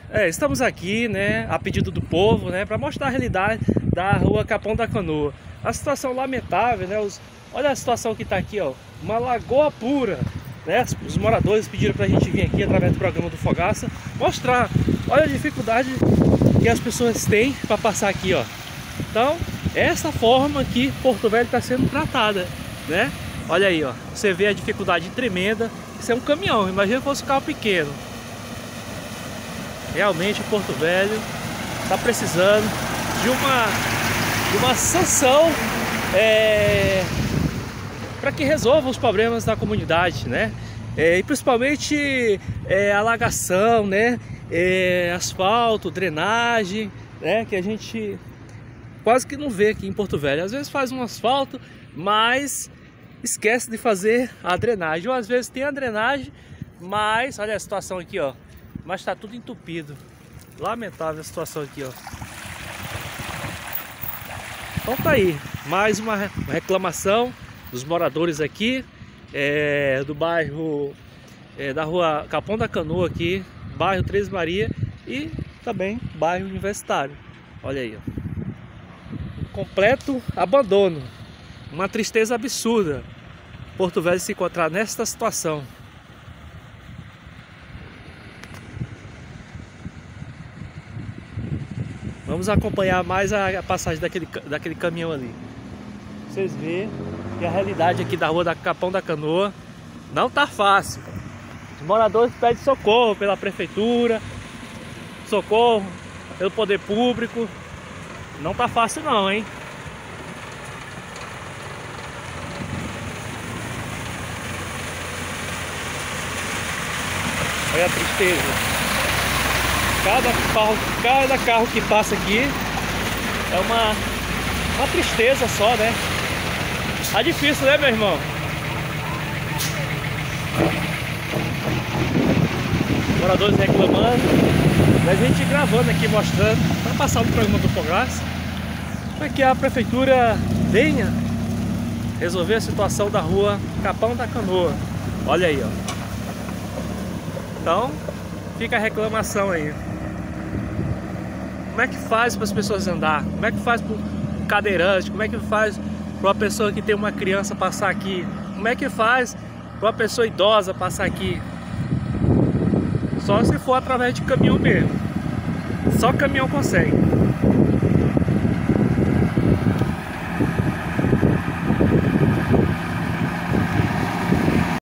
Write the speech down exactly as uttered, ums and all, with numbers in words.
É, estamos aqui, né, a pedido do povo, né, para mostrar a realidade da rua Capão da Canoa. A situação lamentável, né, os, olha a situação que está aqui, ó, uma lagoa pura, né, os moradores pediram para a gente vir aqui através do programa do Fogaça, mostrar, olha a dificuldade que as pessoas têm para passar aqui, ó. Então, essa forma que Porto Velho está sendo tratada, né, olha aí, ó, você vê a dificuldade tremenda, isso é um caminhão, imagina se fosse um carro pequeno. Realmente Porto Velho está precisando de uma, de uma sanção é, para que resolva os problemas da comunidade, né? É, e principalmente é, alagação, né? É, asfalto, drenagem, né? Que a gente quase que não vê aqui em Porto Velho. Às vezes faz um asfalto, mas esquece de fazer a drenagem. Ou às vezes tem a drenagem, mas olha a situação aqui, ó. Mas está tudo entupido. Lamentável a situação aqui, ó. Então tá aí, mais uma reclamação dos moradores aqui é, do bairro é, da rua Capão da Canoa aqui, bairro Três Marias e também bairro Universitário. Olha aí, ó. Completo abandono. Uma tristeza absurda Porto Velho se encontrar nesta situação. Vamos acompanhar mais a passagem daquele, daquele caminhão ali. Vocês veem que a realidade aqui da rua da Capão da Canoa não tá fácil. Os moradores pedem socorro pela prefeitura, socorro pelo poder público. Não tá fácil não, hein? Olha a tristeza. Cada carro, cada carro que passa aqui é uma, uma tristeza só, né? Tá difícil, né, meu irmão? Moradores reclamando, e a gente gravando aqui, mostrando, para passar no programa do Fogaça, para que a prefeitura venha resolver a situação da rua Capão da Canoa. Olha aí, ó. Então, fica a reclamação aí. Como é que faz para as pessoas andar? Como é que faz para um cadeirante? Como é que faz para uma pessoa que tem uma criança passar aqui? Como é que faz para uma pessoa idosa passar aqui? Só se for através de caminhão mesmo. Só caminhão consegue.